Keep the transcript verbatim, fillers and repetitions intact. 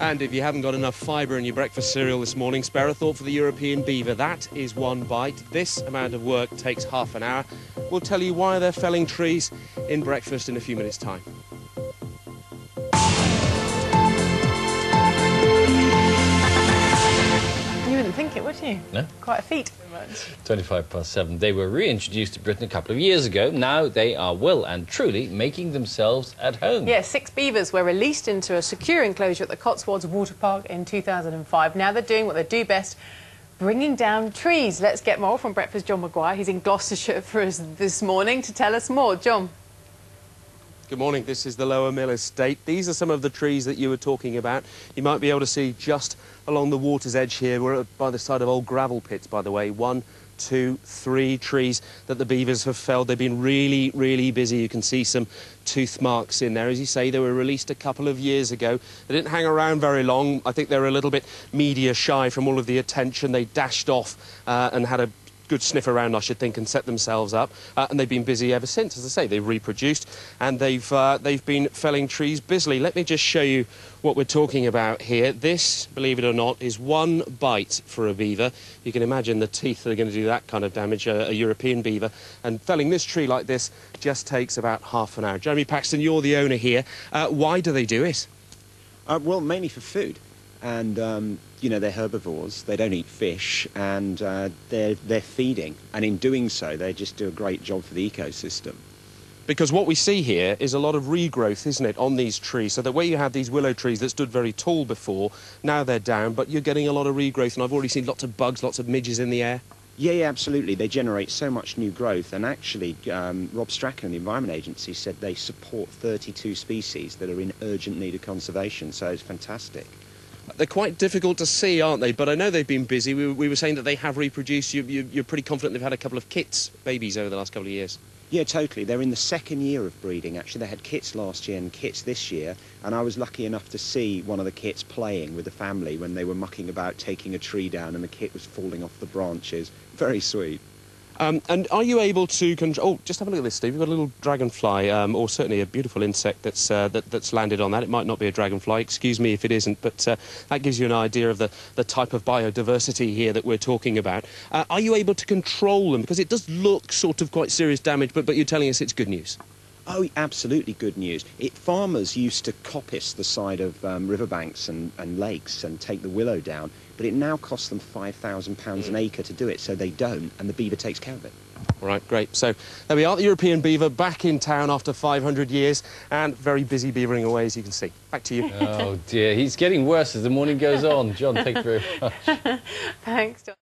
And if you haven't got enough fibre in your breakfast cereal this morning, spare a thought for the European beaver. That is one bite. This amount of work takes half an hour. We'll tell you why they're felling trees in breakfast in a few minutes' time. You wouldn't think it, would you? No. Quite a feat. twenty-five past seven. They were reintroduced to Britain a couple of years ago. Now they are well and truly making themselves at home. Yeah, six beavers were released into a secure enclosure at the Cotswolds Water Park in two thousand five. Now they're doing what they do best, bringing down trees. Let's get more from Breakfast John Maguire. He's in Gloucestershire for us this morning to tell us more. John. Good morning. This is the Lower Mill Estate. These are some of the trees that you were talking about. You might be able to see just along the water's edge here. We're by the side of old gravel pits, by the way. One, two, three trees that the beavers have felled. They've been really, really busy. You can see some tooth marks in there. As you say, they were released a couple of years ago. They didn't hang around very long. I think they were a little bit media shy from all of the attention. They dashed off uh, and had a good sniff around, I should think, and set themselves up. Uh, and they've been busy ever since. As I say, they've reproduced and they've uh, they've been felling trees busily. Let me just show you what we're talking about here. This, believe it or not, is one bite for a beaver. You can imagine the teeth that are going to do that kind of damage, a, a European beaver. And felling this tree like this just takes about half an hour. Jeremy Paxton, you're the owner here. Uh, why do they do it? Uh, well, mainly for food. And, um, you know, they're herbivores, they don't eat fish, and uh, they're, they're feeding. And in doing so, they just do a great job for the ecosystem. Because what we see here is a lot of regrowth, isn't it, on these trees? So that where you have these willow trees that stood very tall before, now they're down, but you're getting a lot of regrowth, and I've already seen lots of bugs, lots of midges in the air. Yeah, yeah, absolutely. They generate so much new growth, and actually, um, Rob Strachan, the Environment Agency, said they support thirty-two species that are in urgent need of conservation, so it's fantastic. They're quite difficult to see, aren't they? But I know they've been busy. We, we were saying that they have reproduced. You, you, you're pretty confident they've had a couple of kits, babies, over the last couple of years? Yeah, totally. They're in the second year of breeding, actually. They had kits last year and kits this year, and I was lucky enough to see one of the kits playing with the family when they were mucking about taking a tree down and the kit was falling off the branches. Very sweet. Um, and are you able to control... Oh, just have a look at this, Steve. We've got a little dragonfly, um, or certainly a beautiful insect that's, uh, that, that's landed on that. It might not be a dragonfly, excuse me if it isn't, but uh, that gives you an idea of the, the type of biodiversity here that we're talking about. Uh, are you able to control them? Because it does look sort of quite serious damage, but, but you're telling us it's good news. Oh, absolutely good news. It, farmers used to coppice the side of um, riverbanks and, and lakes and take the willow down, but it now costs them five thousand pounds an acre to do it, so they don't, and the beaver takes care of it. All right, great. So there we are, the European beaver back in town after five hundred years and very busy beavering away, as you can see. Back to you. Oh, dear. He's getting worse as the morning goes on. John, thank you very much. Thanks, John.